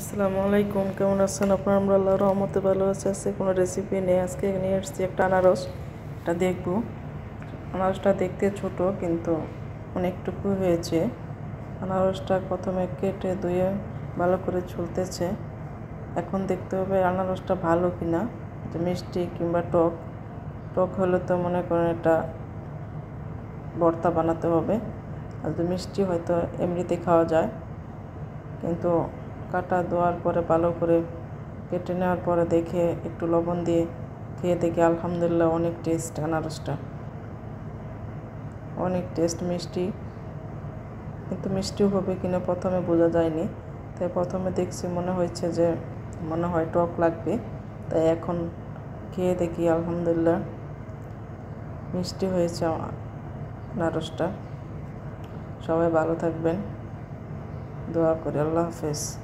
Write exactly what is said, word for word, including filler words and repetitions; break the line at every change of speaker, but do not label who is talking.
আসসালামু আলাইকুম, কেমন আছেন আপনারা? আমরা আল্লাহর রহমতে ভালো আছি। আজকে কোনো রেসিপি নেই, আজকে নিয়ে এসেছি একটা আনারস। এটা দেখব। আনারসটা দেখতে ছোট কিন্তু অনেকটুকু হয়েছে। আনারসটা প্রথমে কেটে ধুয়ে ভালো করে ছুলতেছে। এখন দেখতে হবে আনারসটা ভালো কিনা, যে মিষ্টি কিংবা টক। টক হলে তো মনে করেন এটা ভর্তা বানাতে হবে, আর যদি মিষ্টি হয়তো এমনিতে খাওয়া যায়। কিন্তু কাটা ধোয়ার পরে ভালো করে কেটে নেওয়ার পরে দেখে একটু লবণ দিয়ে খেয়ে দেখি আলহামদুলিল্লাহ অনেক টেস্ট। আনারসটা অনেক টেস্ট, মিষ্টি, কিন্তু মিষ্টিও হবে কিনা প্রথমে বোঝা যায়নি। তাই প্রথমে দেখছি মনে হয়েছে যে মনে হয় টক লাগবে, তাই এখন খেয়ে দেখি আলহামদুলিল্লাহ মিষ্টি হয়েছে আনারসটা। সবাই ভালো থাকবেন, দোয়া করি। আল্লাহ হাফেজ।